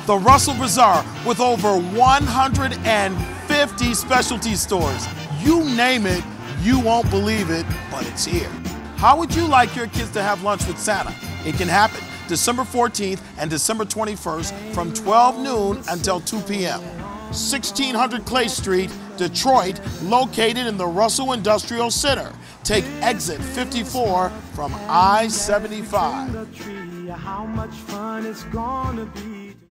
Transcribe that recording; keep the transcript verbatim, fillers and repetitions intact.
The Russell Bazaar, with over one hundred fifty specialty stores. You name it, you won't believe it, but it's here. How would you like your kids to have lunch with Santa? It can happen December fourteenth and December twenty-first from twelve noon until two p m sixteen hundred Clay Street, Detroit, located in the Russell Industrial Center. Take exit fifty-four from I seventy-five. How much fun it's gonna be.